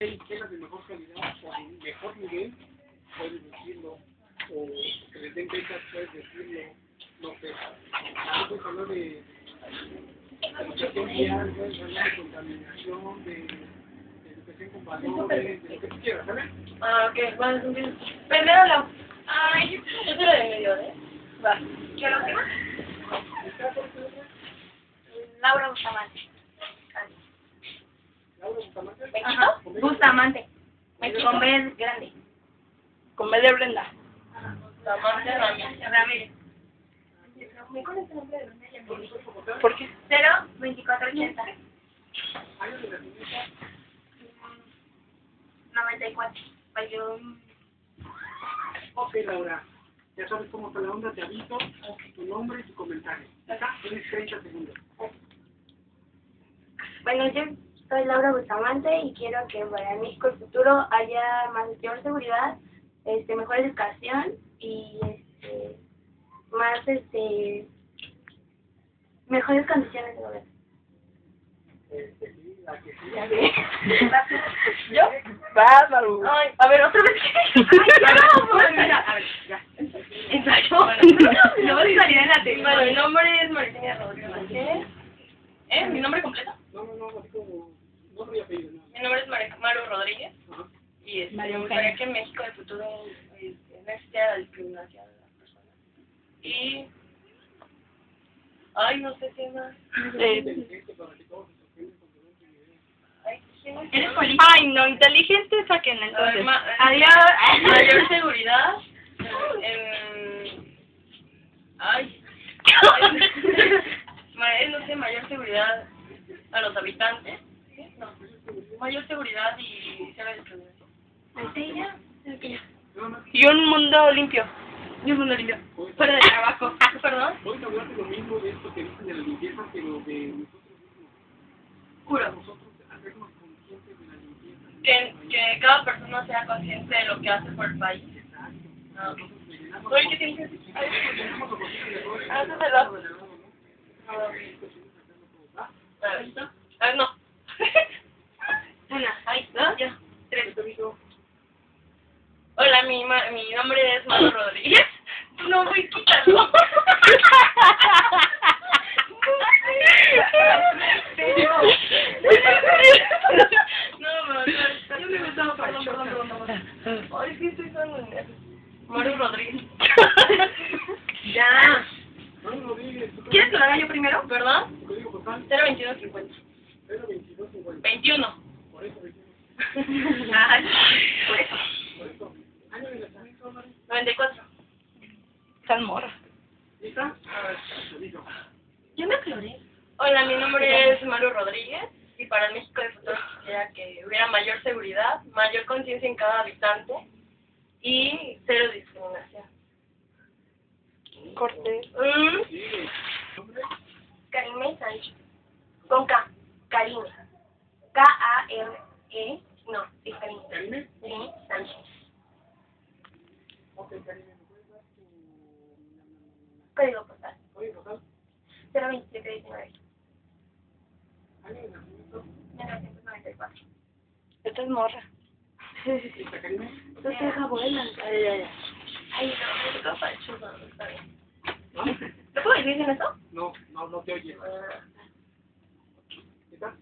telas de mejor calidad o de mejor nivel, puedes decirlo, o que les den becas, puedes decirlo, no sé. No puedes hablar de educación vial, puedes hablar de contaminación, de educación con valores, de lo que tú quieras, ¿sabes? Ah, ok, bueno, primero la... Ay, yo soy la de medio, ¿eh? Va. ¿Qué la última? Laura Bustamante. Laura Bustamante. Ajá. Bustamante. Con B grande. Con B de Brenda. Bustamante Ramírez. ¿Me conoces el nombre de Brenda? ¿Por qué? 02480. Años de nacimiento. 94. Falló. Ok, Laura. Ya sabes cómo está la onda, te aviso, tu nombre y tu comentario. Acá tienes 30 segundos. Bueno, yo soy Laura Bustamante y quiero que para México el futuro haya mayor seguridad, mejor educación y más mejores condiciones de gobierno. La que sí. Ya sé. ¿Yo? Vas, Maru. Ay, a ver, otra vez. Ay, no, pues, mira, a ver, ya. Ensayo. No voy a salir en la tele. Bueno, mi nombre es Martina Rodríguez Sánchez. ¿Mi nombre completo? No, así como nombre y apellido, no. Mi nombre es Maru Rodríguez. Ajá. Y María me Eugenia. gustaría que en México de futuro no existiera la discriminación de las personas. Y... Ay, no sé qué más. Inteligente para que todos se sorprendan con tu idea. Ay, ¿quién es? ¿Eres político? Ay, no, inteligente, sáquenla A ver, entonces. Adiós. Mayor seguridad. Ay. No sé, mayor seguridad a los habitantes. ¿Sí? No. Mayor seguridad y cero discriminación. ¿Sí, ya? Y un mundo limpio. Y un mundo limpio. Fuera de trabajo. ¿Perdón? Hoy hablaste lo mismo de esto que dicen de la limpieza, pero de nosotros mismos. Juro. Nosotros hacernos conscientes de la limpieza. Que cada persona sea consciente de lo que hace por el país. Exacto. Ah, ok. Nosotros le llenamos Oye, ¿qué tienes que decir? llenamos los bolsillos de errores. Hácelo. A ver, no. Una, ahí, ¿no? Ya. 3. Hola, mi nombre es Maru Rodríguez. No, güey, quítalo. No, yo me gustaba, perdón. Ay, sí, estoy tan nerviosa. Maru Rodríguez. Ya. ¿Quieres que lo haga yo primero? ¿Verdad? Tu código postal 02150. 02250. 21. Por eso 21. Ay, por eso. Por eso. Año de nacimiento, Mari. 94. Salmorra. ¿Lista? A ver, listo. Yo me aclaré. Hola, mi nombre es Maru Rodríguez y para el México de futuro quisiera que hubiera mayor seguridad, mayor conciencia en cada habitante y cero discriminación. Cortés. Sigue. ¿Nombre? Karime Sánchez. Con K. Karime. K-A-R-E. No, sí, Karime. ¿Karime? Sí, Sánchez. Ok, Karime, ¿me puedes dar tu Código postal. código postal? 02719. Año de nacimiento. 1994. Esta es morra. ¿Lista, Karime? No te deja buena. Ay, no, me toca chulo, no está bien. ¿No? ¿Lo puedo decir sin eso? No te oyes. ¿Lista?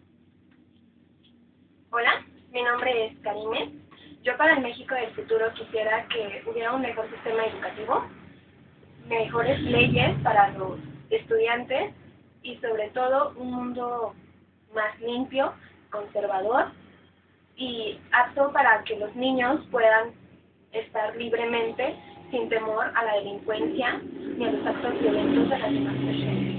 Hola, mi nombre es Karime. Yo para el México del futuro quisiera que hubiera un mejor sistema educativo, mejores leyes para los estudiantes y sobre todo un mundo más limpio, conservador y apto para que los niños puedan estar libremente sin temor a la delincuencia ni a los actos violentos de las demás personas.